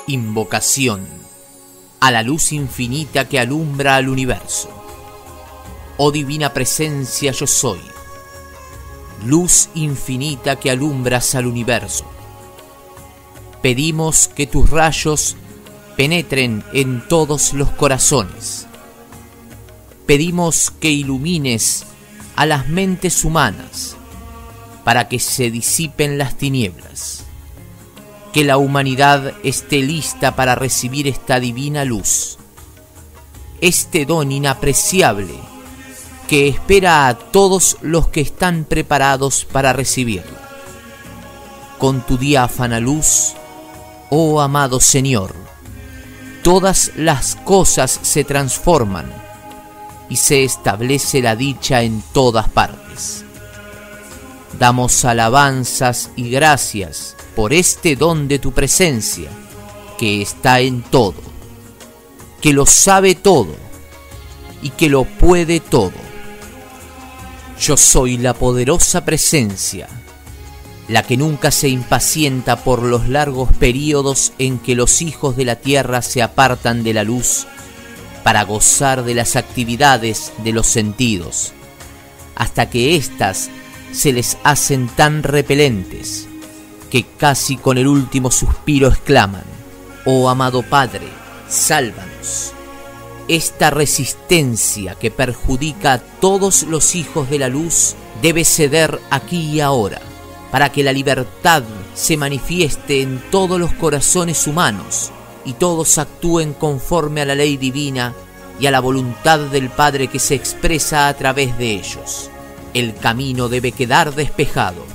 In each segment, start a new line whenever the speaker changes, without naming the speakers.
Invocación a la luz infinita que alumbra al universo. Oh divina presencia, yo soy, luz infinita que alumbras al universo. Pedimos que tus rayos penetren en todos los corazones. Pedimos que ilumines a las mentes humanas para que se disipen las tinieblas. Que la humanidad esté lista para recibir esta divina luz, este don inapreciable que espera a todos los que están preparados para recibirla. Con tu diáfana luz, oh amado Señor, todas las cosas se transforman y se establece la dicha en todas partes. Damos alabanzas y gracias por este don de tu presencia, que está en todo, que lo sabe todo y que lo puede todo. Yo soy la poderosa presencia, la que nunca se impacienta por los largos períodos en que los hijos de la tierra se apartan de la luz para gozar de las actividades de los sentidos, hasta que éstas se les hacen tan repelentes que casi con el último suspiro exclaman: oh amado Padre, sálvanos. Esta resistencia que perjudica a todos los hijos de la luz debe ceder aquí y ahora, para que la libertad se manifieste en todos los corazones humanos y todos actúen conforme a la ley divina y a la voluntad del Padre que se expresa a través de ellos. El camino debe quedar despejado.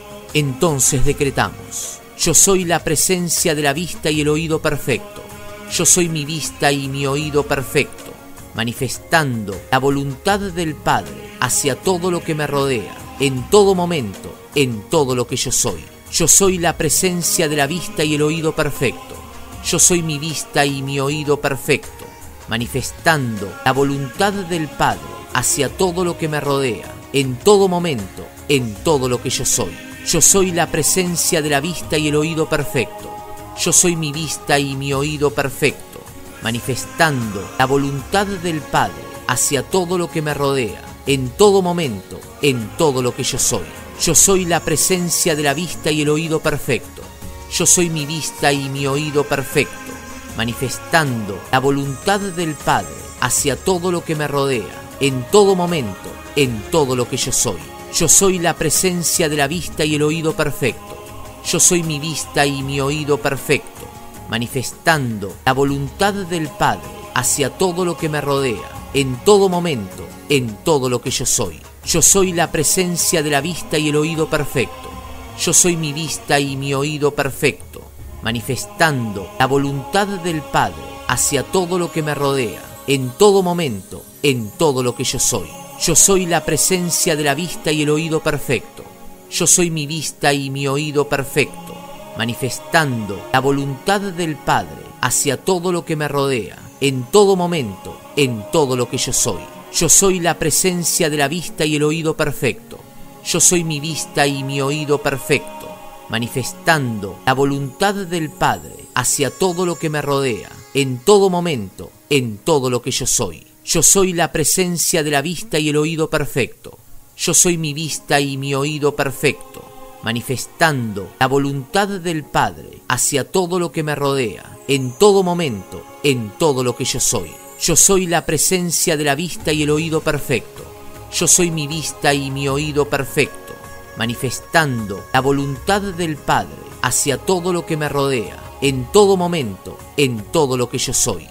Entonces decretamos: yo soy la presencia de la vista y el oído perfecto. Yo soy mi vista y mi oído perfecto, manifestando la voluntad del Padre hacia todo lo que me rodea, en todo momento, en todo lo que yo soy. Yo soy la presencia de la vista y el oído perfecto. Yo soy mi vista y mi oído perfecto, manifestando la voluntad del Padre hacia todo lo que me rodea, en todo momento, en todo lo que yo soy. Yo soy la presencia de la vista y el oído perfecto. Yo soy mi vista y mi oído perfecto, manifestando la voluntad del Padre hacia todo lo que me rodea, en todo momento, en todo lo que yo soy. Yo soy la presencia de la vista y el oído perfecto. Yo soy mi vista y mi oído perfecto, manifestando la voluntad del Padre hacia todo lo que me rodea, en todo momento, en todo lo que yo soy. Yo soy la presencia de la vista y el oído perfecto. Yo soy mi vista y mi oído perfecto, manifestando la voluntad del Padre hacia todo lo que me rodea, en todo momento, en todo lo que yo soy. Yo soy la presencia de la vista y el oído perfecto. Yo soy mi vista y mi oído perfecto, manifestando la voluntad del Padre hacia todo lo que me rodea, en todo momento, en todo lo que yo soy. Yo soy la presencia de la vista y el oído perfecto. Yo soy mi vista y mi oído perfecto, manifestando la voluntad del Padre hacia todo lo que me rodea, en todo momento, en todo lo que yo soy. Yo soy la presencia de la vista y el oído perfecto. Yo soy mi vista y mi oído perfecto, manifestando la voluntad del Padre hacia todo lo que me rodea, en todo momento, en todo lo que yo soy. Yo soy la presencia de la vista y el oído perfecto. Yo soy mi vista y mi oído perfecto, manifestando la voluntad del Padre hacia todo lo que me rodea, en todo momento, en todo lo que yo soy. Yo soy la presencia de la vista y el oído perfecto. Yo soy mi vista y mi oído perfecto, manifestando la voluntad del Padre hacia todo lo que me rodea, en todo momento, en todo lo que yo soy.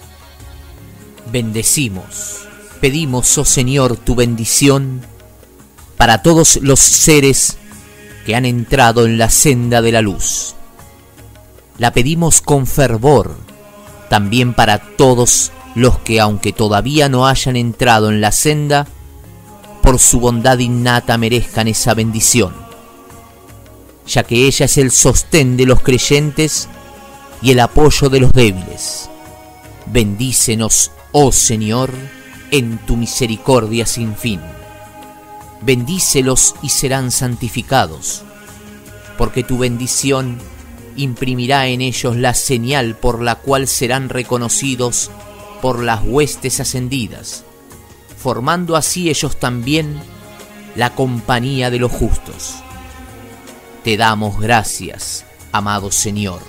Bendecimos, pedimos, oh Señor, tu bendición para todos los seres que han entrado en la senda de la luz. La pedimos con fervor también para todos los que, aunque todavía no hayan entrado en la senda, por su bondad innata merezcan esa bendición, ya que ella es el sostén de los creyentes y el apoyo de los débiles. Bendícenos, oh Señor, en tu misericordia sin fin. Bendícelos y serán santificados, porque tu bendición imprimirá en ellos la señal por la cual serán reconocidos por las huestes ascendidas, formando así ellos también la compañía de los justos. Te damos gracias, amado Señor.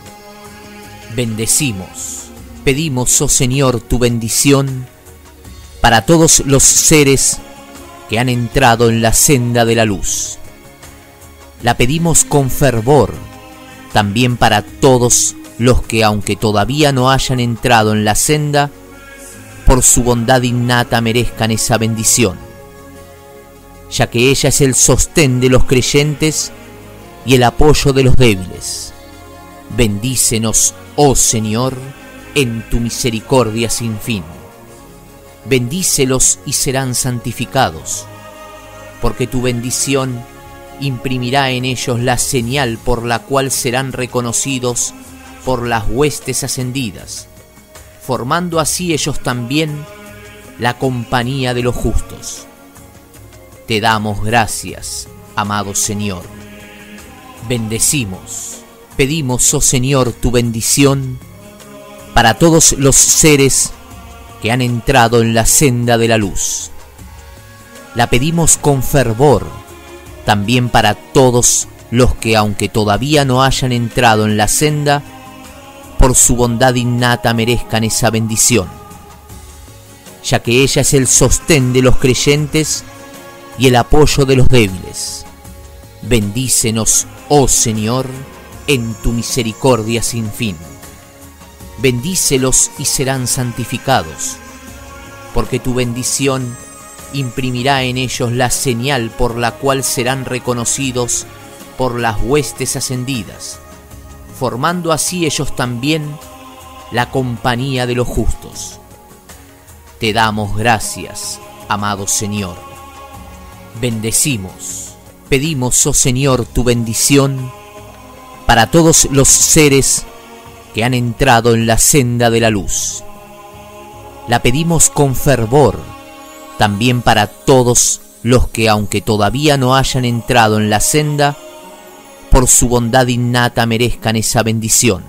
Bendecimos, pedimos, oh Señor, tu bendición para todos los seres que han entrado en la senda de la luz. La pedimos con fervor también para todos los que, aunque todavía no hayan entrado en la senda, por su bondad innata merezcan esa bendición, ya que ella es el sostén de los creyentes y el apoyo de los débiles. Bendícenos, oh Señor, en tu misericordia sin fin. Bendícelos y serán santificados, porque tu bendición imprimirá en ellos la señal por la cual serán reconocidos por las huestes ascendidas, formando así ellos también la compañía de los justos. Te damos gracias, amado Señor. Bendecimos, pedimos, oh Señor, tu bendición para todos los seres que han entrado en la senda de la luz. La pedimos con fervor también para todos los que, aunque todavía no hayan entrado en la senda, por su bondad innata merezcan esa bendición, ya que ella es el sostén de los creyentes y el apoyo de los débiles. Bendícenos, oh Señor, en tu misericordia sin fin. Bendícelos y serán santificados, porque tu bendición imprimirá en ellos la señal por la cual serán reconocidos por las huestes ascendidas, formando así ellos también la compañía de los justos. Te damos gracias, amado Señor. Bendecimos, pedimos, oh Señor, tu bendición para todos los seres que han entrado en la senda de la luz. La pedimos con fervor también para todos los que, aunque todavía no hayan entrado en la senda, por su bondad innata merezcan esa bendición,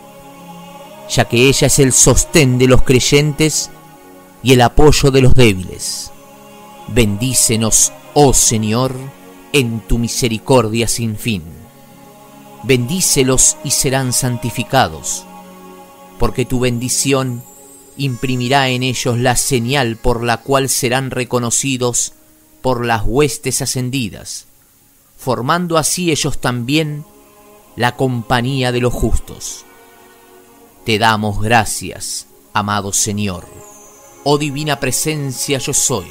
ya que ella es el sostén de los creyentes y el apoyo de los débiles. Bendícenos, oh Señor, en tu misericordia sin fin. Bendícelos y serán santificados, porque tu bendición imprimirá en ellos la señal por la cual serán reconocidos por las huestes ascendidas, formando así ellos también la compañía de los justos. Te damos gracias, amado Señor. Oh divina presencia yo soy,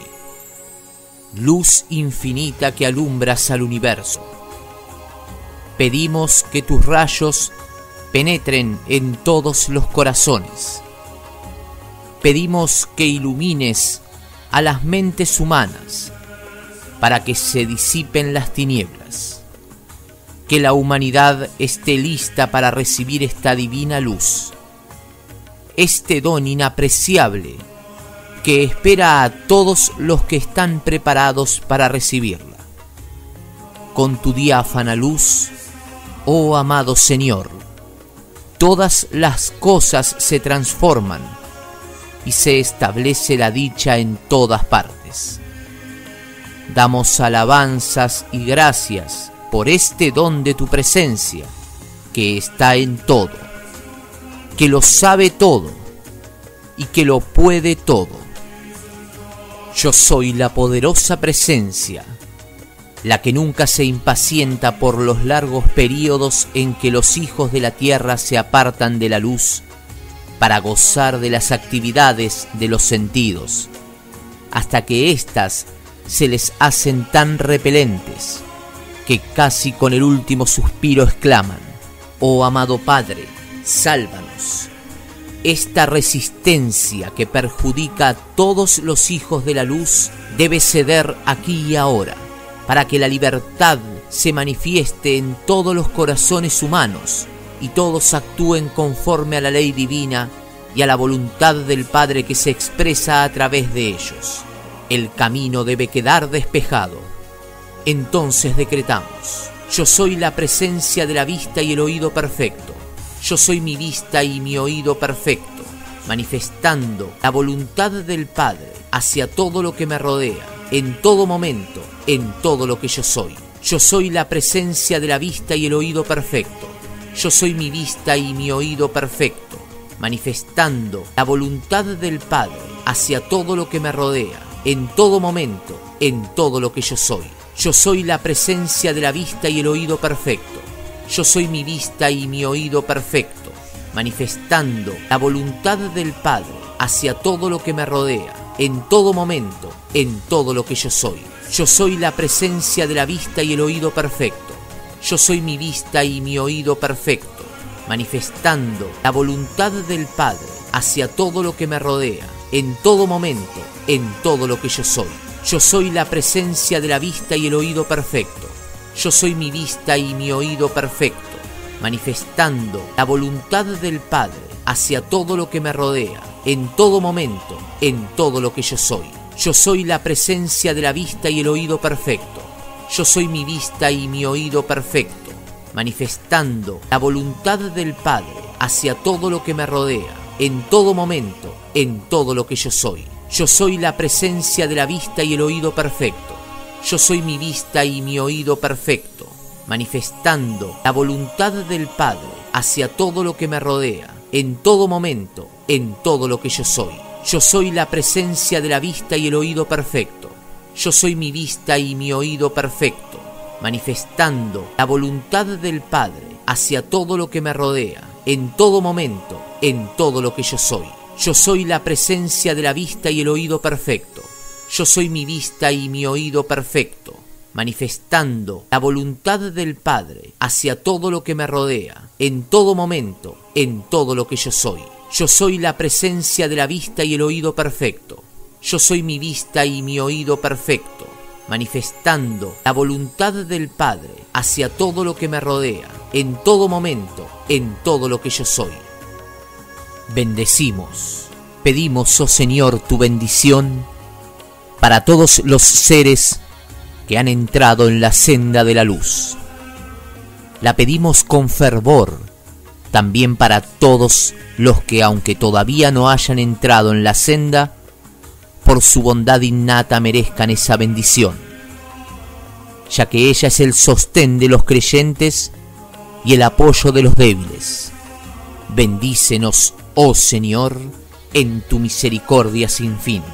luz infinita que alumbras al universo. Pedimos que tus rayos penetren en todos los corazones. Pedimos que ilumines a las mentes humanas para que se disipen las tinieblas. Que la humanidad esté lista para recibir esta divina luz, este don inapreciable que espera a todos los que están preparados para recibirla. Con tu diáfana luz, oh amado Señor, todas las cosas se transforman y se establece la dicha en todas partes. Damos alabanzas y gracias por este don de tu presencia, que está en todo, que lo sabe todo y que lo puede todo. Yo soy la poderosa presencia, la que nunca se impacienta por los largos períodos en que los hijos de la tierra se apartan de la luz para gozar de las actividades de los sentidos, hasta que éstas se les hacen tan repelentes que casi con el último suspiro exclaman: «Oh amado Padre, sálvanos». Esta resistencia que perjudica a todos los hijos de la luz debe ceder aquí y ahora, para que la libertad se manifieste en todos los corazones humanos y todos actúen conforme a la ley divina y a la voluntad del Padre que se expresa a través de ellos. El camino debe quedar despejado. Entonces decretamos: yo soy la presencia de la vista y el oído perfecto. Yo soy mi vista y mi oído perfecto, manifestando la voluntad del Padre hacia todo lo que me rodea, en todo momento, en todo lo que yo soy. Yo soy la presencia de la vista y el oído perfecto. Yo soy mi vista y mi oído perfecto, manifestando la voluntad del Padre hacia todo lo que me rodea, en todo momento, en todo lo que yo soy. Yo soy la presencia de la vista y el oído perfecto. Yo soy mi vista y mi oído perfecto, manifestando la voluntad del Padre hacia todo lo que me rodea, en todo momento, en todo lo que yo soy. Yo soy la presencia de la vista y el oído perfecto. Yo soy mi vista y mi oído perfecto, manifestando la voluntad del Padre hacia todo lo que me rodea, en todo momento, en todo lo que yo soy. Yo soy la presencia de la vista y el oído perfecto. Yo soy mi vista y mi oído perfecto, manifestando la voluntad del Padre hacia todo lo que me rodea, en todo momento, en todo lo que yo soy. Yo soy la presencia de la vista y el oído perfecto. Yo soy mi vista y mi oído perfecto, manifestando la voluntad del Padre hacia todo lo que me rodea, en todo momento, en todo lo que yo soy. Yo soy la presencia de la vista y el oído perfecto. Yo soy mi vista y mi oído perfecto, manifestando la voluntad del Padre hacia todo lo que me rodea, en todo momento, en todo lo que yo soy. Yo soy la presencia de la vista y el oído perfecto. Yo soy mi vista y mi oído perfecto, manifestando la voluntad del Padre hacia todo lo que me rodea, en todo momento, en todo lo que yo soy. Yo soy la presencia de la vista y el oído perfecto. Yo soy mi vista y mi oído perfecto, manifestando la voluntad del Padre hacia todo lo que me rodea, en todo momento, en todo lo que yo soy. Yo soy la presencia de la vista y el oído perfecto. Yo soy mi vista y mi oído perfecto, manifestando la voluntad del Padre hacia todo lo que me rodea, en todo momento, en todo lo que yo soy. Bendecimos, pedimos, oh Señor, tu bendición para todos los seres que han entrado en la senda de la luz. La pedimos con fervor también para todos los que, aunque todavía no hayan entrado en la senda, por su bondad innata merezcan esa bendición, ya que ella es el sostén de los creyentes y el apoyo de los débiles. Bendícenos, oh Señor, en tu misericordia sin fin.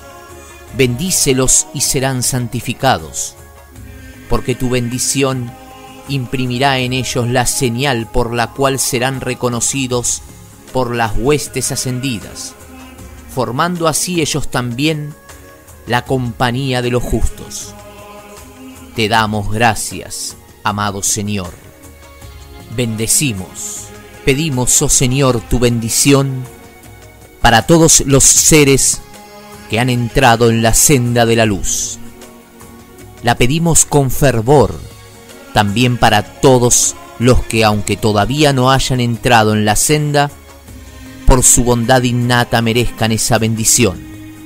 Bendícelos y serán santificados, porque tu bendición imprimirá en ellos la señal por la cual serán reconocidos por las huestes ascendidas, formando así ellos también la compañía de los justos. Te damos gracias, amado Señor. Bendecimos, pedimos, oh Señor, tu bendición para todos los seres que han entrado en la senda de la luz. La pedimos con fervor también para todos los que, aunque todavía no hayan entrado en la senda, por su bondad innata merezcan esa bendición,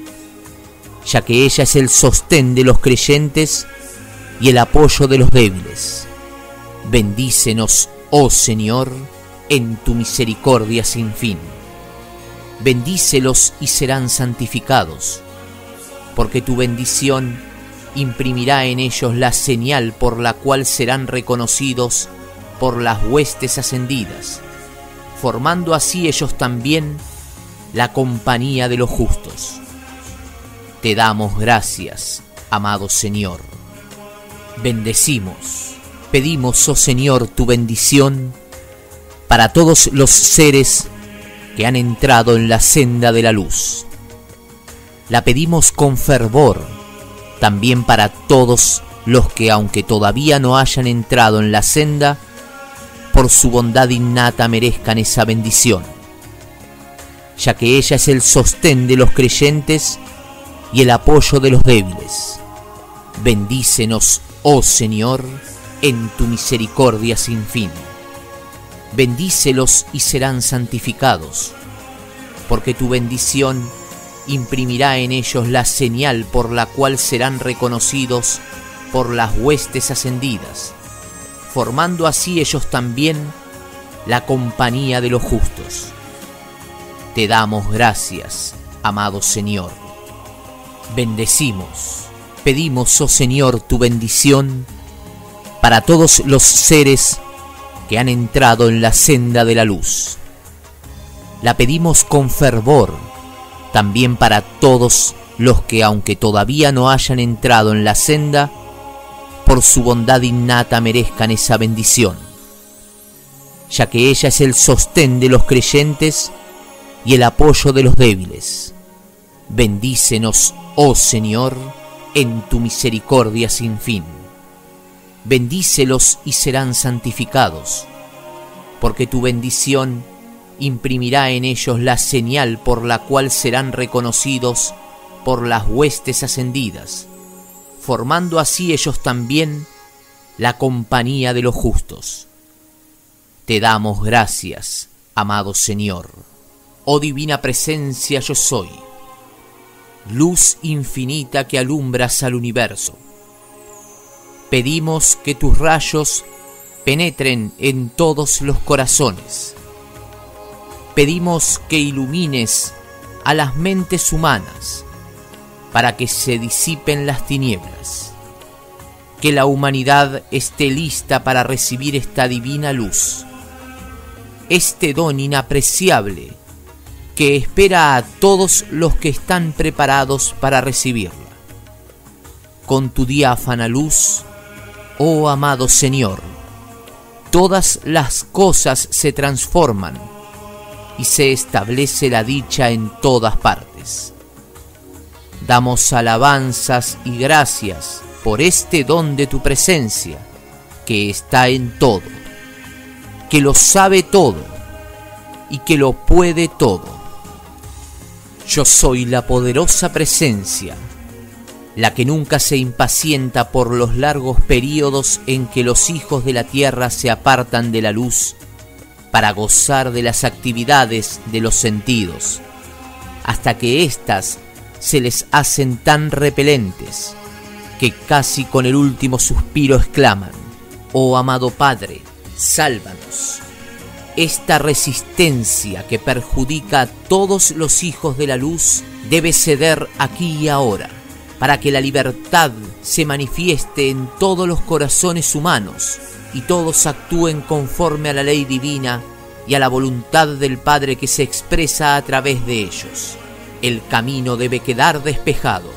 ya que ella es el sostén de los creyentes y el apoyo de los débiles. Bendícenos, oh Señor, en tu misericordia sin fin. Bendícelos y serán santificados, porque tu bendición imprimirá en ellos la señal por la cual serán reconocidos por las huestes ascendidas, formando así ellos también la compañía de los justos. Te damos gracias, amado Señor. Bendecimos, pedimos, oh Señor, tu bendición para todos los seres que han entrado en la senda de la luz. La pedimos con fervor también para todos los que, aunque todavía no hayan entrado en la senda, por su bondad innata merezcan esa bendición, ya que ella es el sostén de los creyentes y el apoyo de los débiles. Bendícenos, oh Señor, en tu misericordia sin fin. Bendícelos y serán santificados, porque tu bendición imprimirá en ellos la señal por la cual serán reconocidos por las huestes ascendidas, formando así ellos también la compañía de los justos. Te damos gracias, amado Señor. Bendecimos, pedimos, oh Señor, tu bendición para todos los seres que han entrado en la senda de la luz. La pedimos con fervor también para todos los que, aunque todavía no hayan entrado en la senda, por su bondad innata merezcan esa bendición, ya que ella es el sostén de los creyentes y el apoyo de los débiles. Bendícenos, oh Señor, en tu misericordia sin fin. Bendícelos y serán santificados, porque tu bendición imprimirá en ellos la señal por la cual serán reconocidos por las huestes ascendidas, formando así ellos también la compañía de los justos. Te damos gracias, amado Señor. Oh divina presencia, yo soy, luz infinita que alumbras al universo. Pedimos que tus rayos penetren en todos los corazones. Pedimos que ilumines a las mentes humanas para que se disipen las tinieblas, que la humanidad esté lista para recibir esta divina luz, este don inapreciable que espera a todos los que están preparados para recibirla. Con tu diáfana luz, oh amado Señor, todas las cosas se transforman y se establece la dicha en todas partes. Damos alabanzas y gracias por este don de tu presencia, que está en todo, que lo sabe todo y que lo puede todo. Yo soy la poderosa presencia, la que nunca se impacienta por los largos períodos en que los hijos de la tierra se apartan de la luz para gozar de las actividades de los sentidos, hasta que éstas se les hacen tan repelentes que casi con el último suspiro exclaman: «Oh amado Padre, sálvanos». Esta resistencia que perjudica a todos los hijos de la luz debe ceder aquí y ahora, para que la libertad se manifieste en todos los corazones humanos y todos actúen conforme a la ley divina y a la voluntad del Padre que se expresa a través de ellos. El camino debe quedar despejado.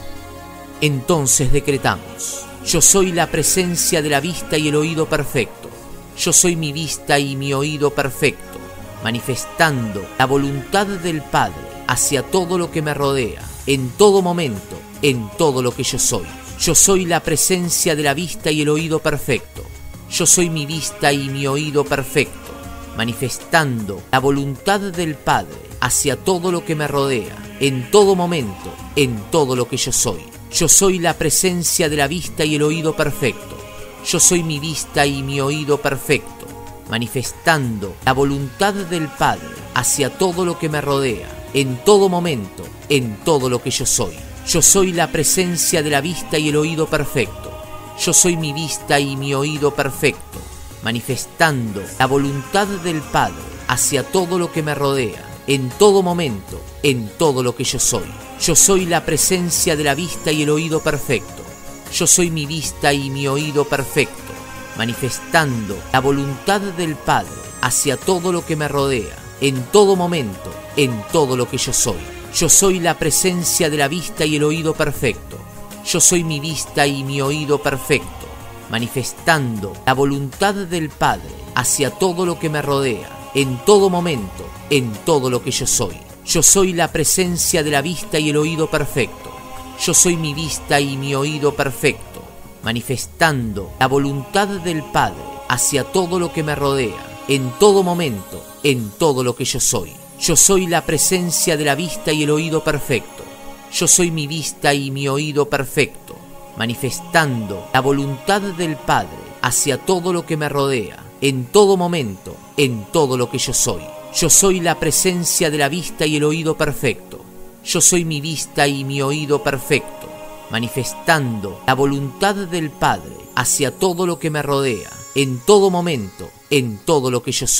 Entonces decretamos: yo soy la presencia de la vista y el oído perfecto. Yo soy mi vista y mi oído perfecto, manifestando la voluntad del Padre hacia todo lo que me rodea, en todo momento, en todo lo que yo soy. Yo soy la presencia de la vista y el oído perfecto. Yo soy mi vista y mi oído perfecto, manifestando la voluntad del Padre hacia todo lo que me rodea, en todo momento, en todo lo que yo soy. Yo soy la presencia de la vista y el oído perfecto. Yo soy mi vista y mi oído perfecto, manifestando la voluntad del Padre hacia todo lo que me rodea, en todo momento, en todo lo que yo soy. Yo soy la presencia de la vista y el oído perfecto. Yo soy mi vista y mi oído perfecto, manifestando la voluntad del Padre hacia todo lo que me rodea, en todo momento, en todo lo que yo soy. Yo soy la presencia de la vista y el oído perfecto. Yo soy mi vista y mi oído perfecto, manifestando la voluntad del Padre hacia todo lo que me rodea, en todo momento, en todo lo que yo soy. Yo soy la presencia de la vista y el oído perfecto. Yo soy mi vista y mi oído perfecto, manifestando la voluntad del Padre hacia todo lo que me rodea, en todo momento, en todo lo que yo soy. Yo soy la presencia de la vista y el oído perfecto. Yo soy mi vista y mi oído perfecto, manifestando la voluntad del Padre hacia todo lo que me rodea, en todo momento, en todo lo que yo soy. Yo soy la presencia de la vista y el oído perfecto. Yo soy mi vista y mi oído perfecto, manifestando la voluntad del Padre hacia todo lo que me rodea, en todo momento, en todo lo que yo soy. Yo soy la presencia de la vista y el oído perfecto. Yo soy mi vista y mi oído perfecto, manifestando la voluntad del Padre hacia todo lo que me rodea, en todo momento, en todo lo que yo soy.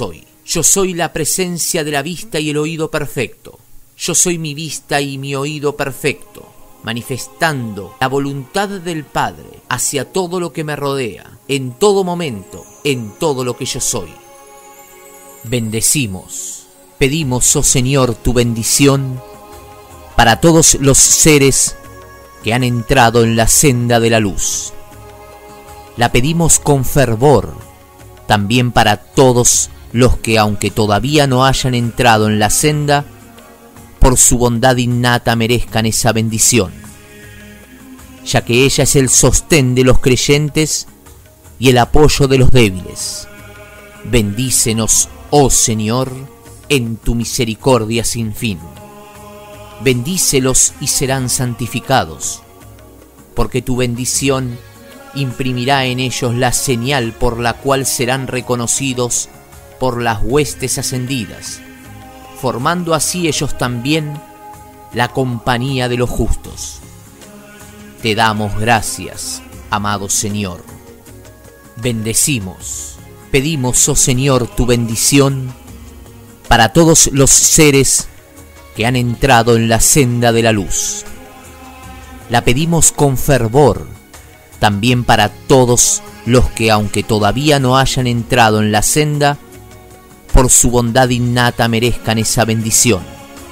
Yo soy la presencia de la vista y el oído perfecto. Yo soy mi vista y mi oído perfecto, manifestando la voluntad del Padre hacia todo lo que me rodea, en todo momento, en todo lo que yo soy. Bendecimos, pedimos, oh Señor, tu bendición para todos los seres que han entrado en la senda de la luz. La pedimos con fervor también para todos los que, aunque todavía no hayan entrado en la senda, por su bondad innata merezcan esa bendición, ya que ella es el sostén de los creyentes y el apoyo de los débiles. Bendícenos, oh Señor, en tu misericordia sin fin. Bendícelos y serán santificados, porque tu bendición imprimirá en ellos la señal por la cual serán reconocidos por las huestes ascendidas, formando así ellos también la compañía de los justos. Te damos gracias, amado Señor. Bendecimos, pedimos, oh Señor, tu bendición para todos los seres que han entrado en la senda de la luz. La pedimos con fervor también para todos los que, aunque todavía no hayan entrado en la senda, por su bondad innata merezcan esa bendición,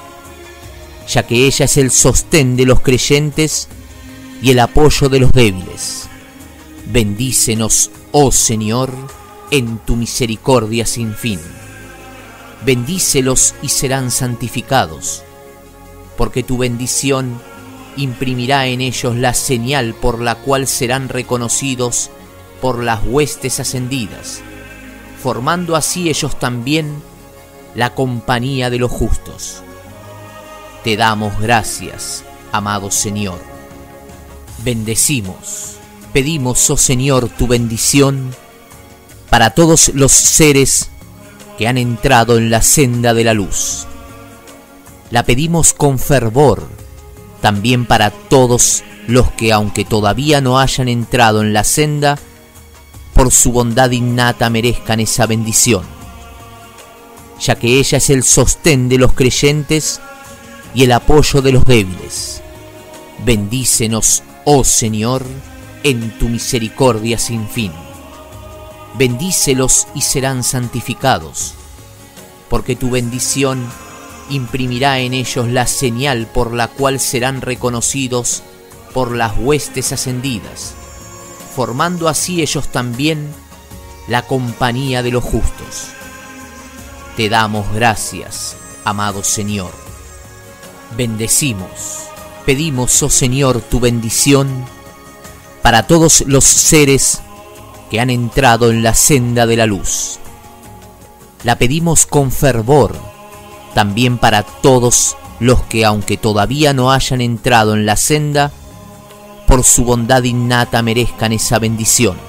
ya que ella es el sostén de los creyentes y el apoyo de los débiles. Bendícenos, oh Señor, en tu misericordia sin fin. Bendícelos y serán santificados, porque tu bendición imprimirá en ellos la señal por la cual serán reconocidos por las huestes ascendidas, formando así ellos también la compañía de los justos. Te damos gracias, amado Señor. Bendecimos, pedimos, oh Señor, tu bendición para todos los seres que han entrado en la senda de la luz. La pedimos con fervor también para todos los que, aunque todavía no hayan entrado en la senda, por su bondad innata merezcan esa bendición, ya que ella es el sostén de los creyentes y el apoyo de los débiles. Bendícenos, oh Señor, en tu misericordia sin fin. Bendícelos y serán santificados, porque tu bendición imprimirá en ellos la señal por la cual serán reconocidos por las huestes ascendidas, formando así ellos también la compañía de los justos. Te damos gracias, amado Señor. Bendecimos, pedimos, oh Señor, tu bendición para todos los seres que han entrado en la senda de la luz. La pedimos con fervor también para todos los que, aunque todavía no hayan entrado en la senda, por su bondad innata merezcan esa bendición,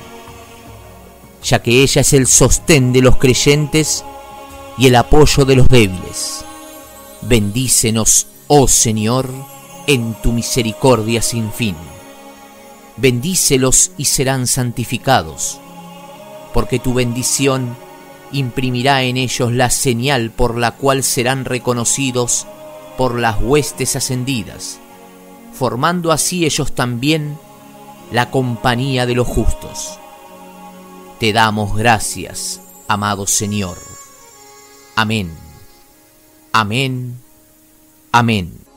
ya que ella es el sostén de los creyentes y el apoyo de los débiles. Bendícenos, oh Señor, en tu misericordia sin fin. Bendícelos y serán santificados, porque tu bendición imprimirá en ellos la señal por la cual serán reconocidos por las huestes ascendidas, formando así ellos también la compañía de los justos. Te damos gracias, amado Señor. Amén. Amén. Amén.